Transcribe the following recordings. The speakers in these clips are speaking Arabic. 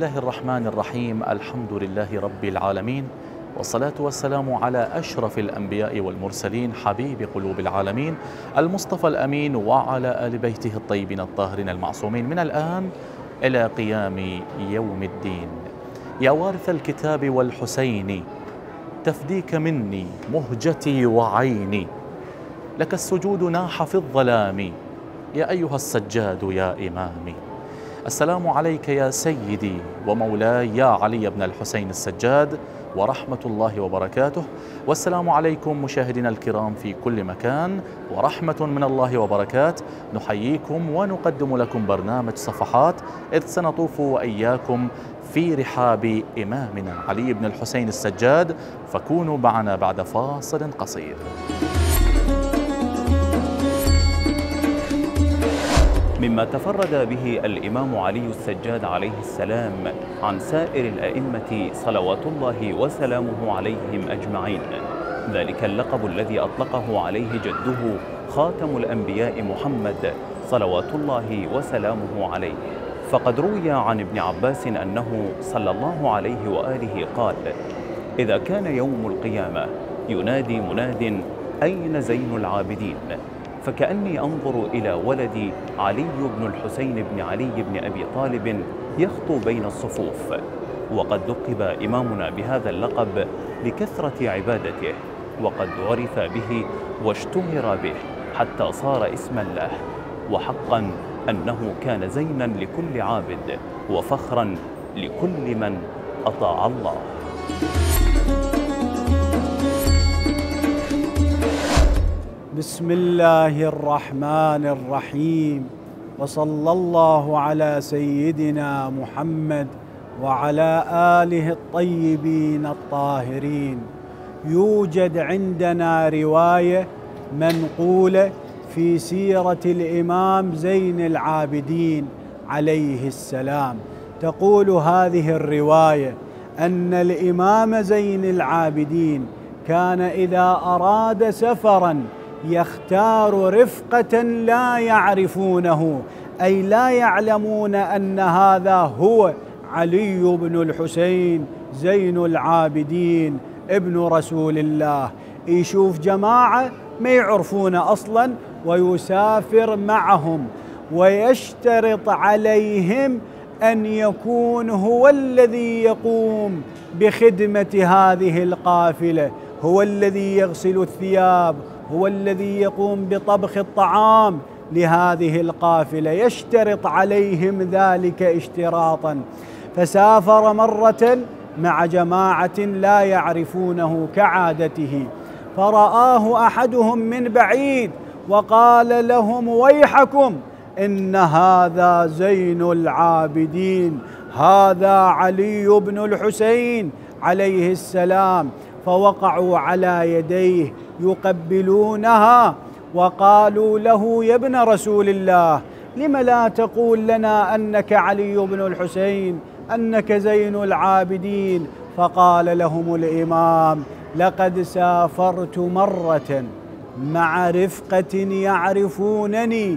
الله الرحمن الرحيم. الحمد لله رب العالمين، والصلاة والسلام على أشرف الأنبياء والمرسلين، حبيب قلوب العالمين المصطفى الأمين، وعلى آل بيته الطيبين الطاهرين المعصومين، من الآن إلى قيام يوم الدين. يا وارث الكتاب والحسين، تفديك مني مهجتي وعيني، لك السجود ناح في الظلام، يا أيها السجاد يا إمامي. السلام عليك يا سيدي ومولاي يا علي بن الحسين السجاد، ورحمة الله وبركاته. والسلام عليكم مشاهدينا الكرام في كل مكان، ورحمة من الله وبركاته. نحييكم ونقدم لكم برنامج صفحات، إذ سنطوف وإياكم في رحاب إمامنا علي بن الحسين السجاد، فكونوا معنا بعد فاصل قصير. مما تفرد به الإمام علي السجاد عليه السلام عن سائر الأئمة صلوات الله وسلامه عليهم أجمعين، ذلك اللقب الذي أطلقه عليه جده خاتم الأنبياء محمد صلوات الله وسلامه عليه. فقد روي عن ابن عباس أنه صلى الله عليه وآله قال: إذا كان يوم القيامة ينادي مناد أين زين العابدين، فكأني أنظر إلى ولدي علي بن الحسين بن علي بن أبي طالب يخطو بين الصفوف. وقد لقب إمامنا بهذا اللقب لكثرة عبادته، وقد عرف به واشتهر به حتى صار اسما له، وحقا أنه كان زينا لكل عابد وفخرا لكل من أطاع الله. بسم الله الرحمن الرحيم، وصلى الله على سيدنا محمد وعلى آله الطيبين الطاهرين. يوجد عندنا رواية منقولة في سيرة الإمام زين العابدين عليه السلام، تقول هذه الرواية أن الإمام زين العابدين كان إذا أراد سفراً يختار رفقة لا يعرفونه، أي لا يعلمون أن هذا هو علي بن الحسين زين العابدين ابن رسول الله. يشوف جماعة ما يعرفون أصلاً ويسافر معهم، ويشترط عليهم أن يكون هو الذي يقوم بخدمة هذه القافلة، هو الذي يغسل الثياب، هو الذي يقوم بطبخ الطعام لهذه القافلة، يشترط عليهم ذلك اشتراطا. فسافر مرة مع جماعة لا يعرفونه كعادته، فرآه أحدهم من بعيد وقال لهم: ويحكم، إن هذا زين العابدين، هذا علي بن الحسين عليه السلام. فوقعوا على يديه يقبلونها، وقالوا له: يا ابن رسول الله، لم لا تقول لنا أنك علي بن الحسين، أنك زين العابدين؟ فقال لهم الإمام: لقد سافرت مرة مع رفقة يعرفونني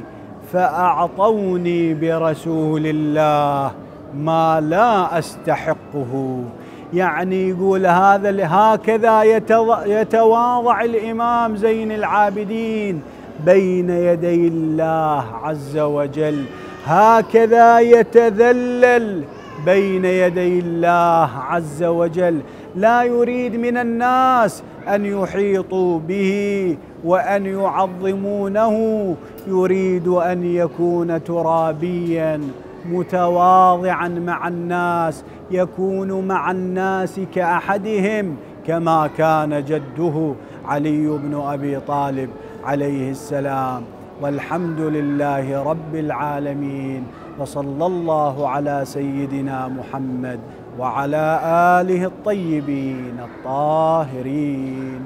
فأعطوني برسول الله ما لا أستحقه. يعني يقول هكذا يتواضع الإمام زين العابدين بين يدي الله عز وجل، هكذا يتذلل بين يدي الله عز وجل، لا يريد من الناس أن يحيطوا به وأن يعظمونه، يريد أن يكون ترابياً متواضعاً مع الناس، يكون مع الناس كأحدهم، كما كان جده علي بن أبي طالب عليه السلام. والحمد لله رب العالمين، وصلى الله على سيدنا محمد وعلى آله الطيبين الطاهرين.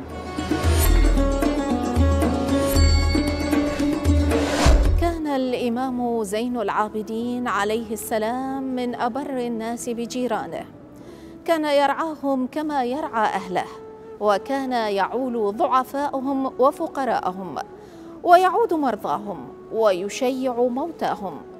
كان الإمام زين العابدين عليه السلام من أبر الناس بجيرانه، كان يرعاهم كما يرعى أهله، وكان يعول ضعفاءهم وفقراءهم، ويعود مرضاهم، ويشيع موتاهم،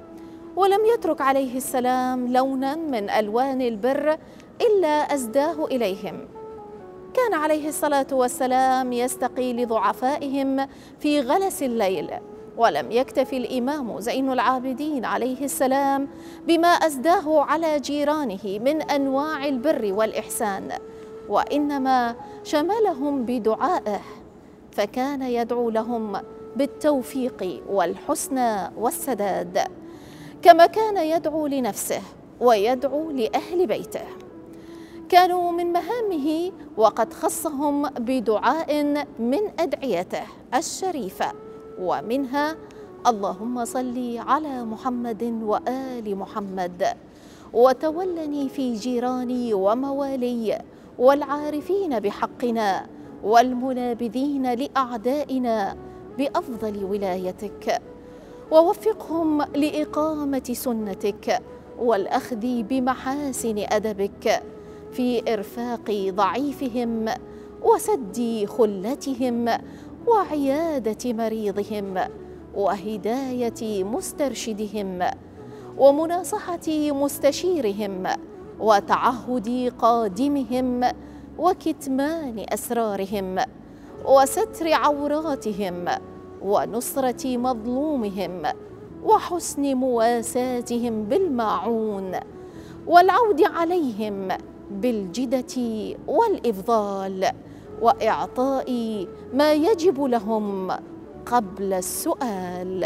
ولم يترك عليه السلام لونا من ألوان البر إلا أزداه إليهم. كان عليه الصلاة والسلام يستقي لضعفائهم في غلس الليل، ولم يكتف الإمام زين العابدين عليه السلام بما أزداه على جيرانه من أنواع البر والإحسان، وإنما شملهم بدعائه، فكان يدعو لهم بالتوفيق والحسنى والسداد، كما كان يدعو لنفسه ويدعو لأهل بيته. كانوا من مهامه وقد خصهم بدعاء من أدعيته الشريفة، ومنها: اللهم صل على محمد وآل محمد، وتولني في جيراني وموالي والعارفين بحقنا والمنابذين لأعدائنا بأفضل ولايتك، ووفقهم لإقامة سنتك والأخذ بمحاسن أدبك في إرفاق ضعيفهم وسد خلتهم وعيادة مريضهم وهداية مسترشدهم ومناصحة مستشيرهم وتعهد قادمهم وكتمان أسرارهم وستر عوراتهم ونصرة مظلومهم وحسن مواساتهم بالماعون والعود عليهم بالجدة والإفضال وإعطاء ما يجب لهم قبل السؤال.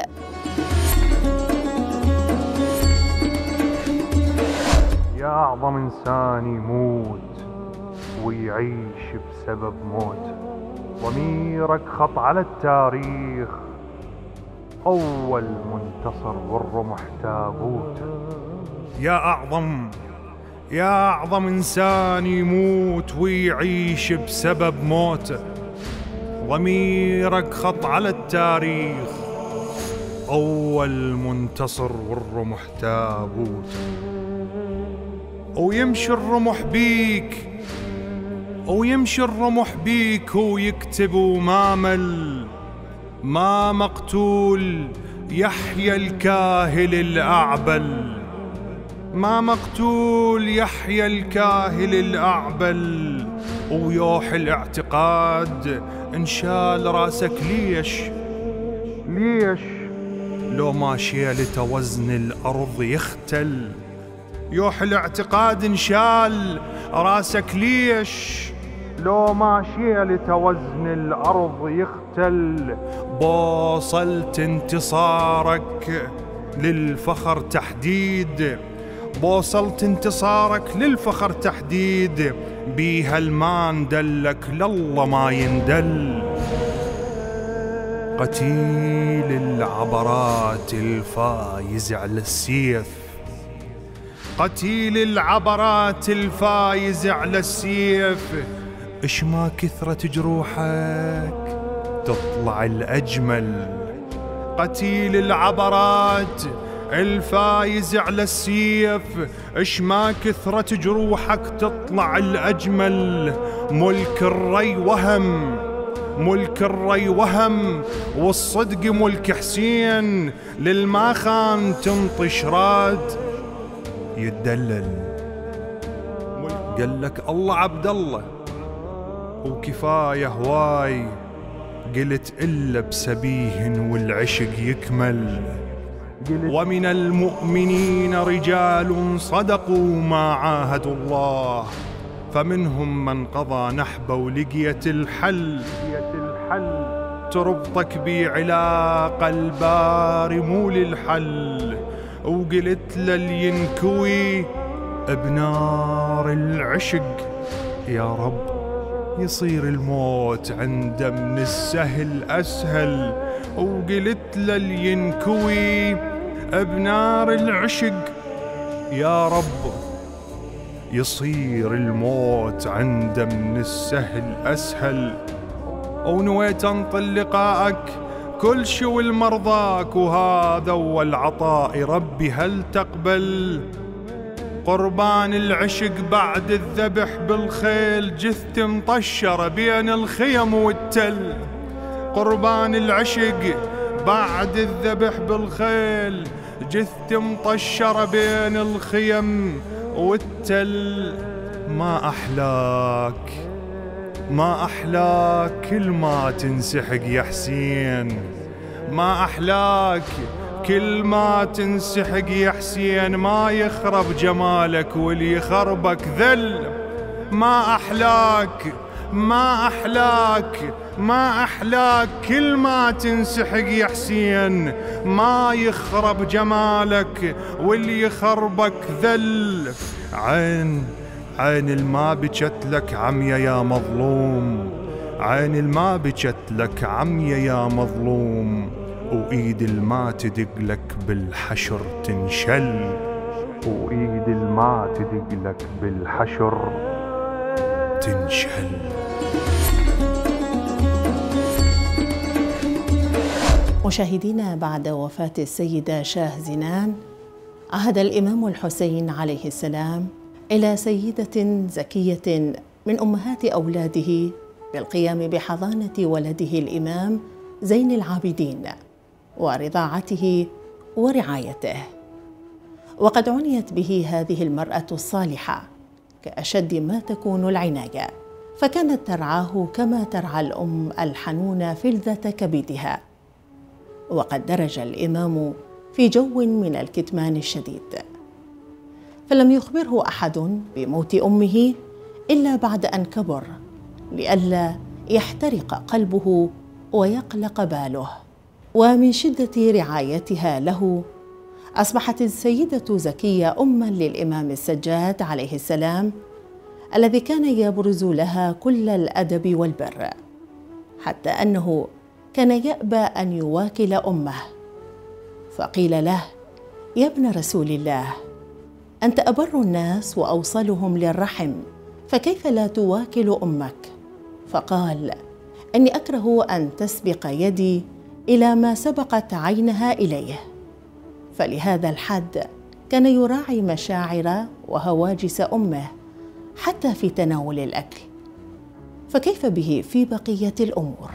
يا أعظم إنسان يموت ويعيش بسبب موت، ضميرك خط على التاريخ، أول منتصر والرمح تابوت. يا أعظم إنسان يموت ويعيش بسبب موته، ضميرك خط على التاريخ، أول منتصر والرمح تابوت. ويمشي الرمح بيك ويكتب وما مل، ما مقتول يحيى الكاهل الأعبل، ما مقتول يحيى الكاهل الأعبل. ويوح الاعتقاد انشال راسك ليش لو ما شيلت وزن الأرض يختل. يوح الاعتقاد انشال راسك ليش لو ما شيلت وزن الأرض يختل. بوصلت انتصارك للفخر تحديد، بوصلت انتصارك للفخر تحديد، بيها المان دلك لله ما يندل. قتيل العبرات الفايز على السيف، قتيل العبرات الفايز على السيف. اش ما كثرت جروحك تطلع الأجمل. قتيل العبرات الفايز على السيف، اش ما كثرت جروحك تطلع الأجمل. ملك الري وهم، ملك الري وهم، والصدق ملك حسين. للما خان تنطش راد يتدلل. قال لك الله عبد الله وكفاية هواي، قلت إلا بسبيه والعشق يكمل. ومن المؤمنين رجال صدقوا ما عاهدوا الله، فمنهم من قضى نحبه ولقيت الحل. تربطك بعلاقة الباري مو للحل. وقلت للينكوي بنار العشق يا رب يصير الموت عنده من السهل أسهل. وقلت للينكوي بنار العشق يا رب يصير الموت عنده من السهل أسهل. ونويت انطل لقائك كل شو المرضاك، وهذا أول عطاء ربي هل تقبل. قربان العشق بعد الذبح بالخيل، جثت مطشرة بين الخيم والتل. قربان العشق بعد الذبح بالخيل، جثتي مطشرة بين الخيم والتل. ما أحلاك ما أحلاك كل ما تنسحق يا حسين، ما أحلاك كل ما تنسحق يا حسين. ما يخرب جمالك واللي يخربك ذل. ما أحلاك ما أحلاك ما أحلاك كل ما تنسحق يا حسين. ما يخرب جمالك واللي يخربك ذل. عين الما بجت لك عمية يا مظلوم، عين الما بجت لك عمية يا مظلوم. وإيد الما تدق لك بالحشر تنشل، وإيد الما تدق لك بالحشر تنشل. مشاهدينا، بعد وفاة السيدة شاه زنان عهد الإمام الحسين عليه السلام إلى سيدة زكية من أمهات أولاده بالقيام بحضانة ولده الإمام زين العابدين ورضاعته ورعايته. وقد عنيت به هذه المرأة الصالحة كأشد ما تكون العناية، فكانت ترعاه كما ترعى الأم الحنونة فلذة كبدها. وقد درج الإمام في جو من الكتمان الشديد، فلم يخبره أحد بموت أمه إلا بعد أن كبر، لئلا يحترق قلبه ويقلق باله. ومن شدة رعايتها له أصبحت السيدة زكية أماً للإمام السجاد عليه السلام، الذي كان يبرز لها كل الأدب والبر، حتى أنه كان يأبى أن يواكل أمه. فقيل له: يا ابن رسول الله، أنت أبر الناس وأوصلهم للرحم، فكيف لا تواكل أمك؟ فقال: إني أكره أن تسبق يدي إلى ما سبقت عينها إليه. فلهذا الحد كان يراعي مشاعر وهواجس أمه حتى في تناول الأكل، فكيف به في بقية الأمور؟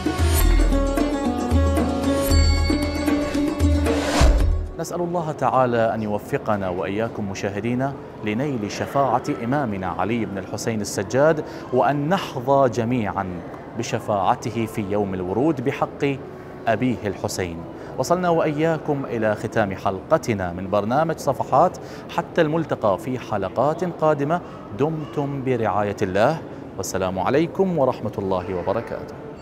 نسأل الله تعالى أن يوفقنا وإياكم مشاهدينا لنيل شفاعة إمامنا علي بن الحسين السجاد، وأن نحظى جميعا بشفاعته في يوم الورود بحق أبيه الحسين. وصلنا وإياكم إلى ختام حلقتنا من برنامج صفحات، حتى الملتقى في حلقات قادمة. دمتم برعاية الله، والسلام عليكم ورحمة الله وبركاته.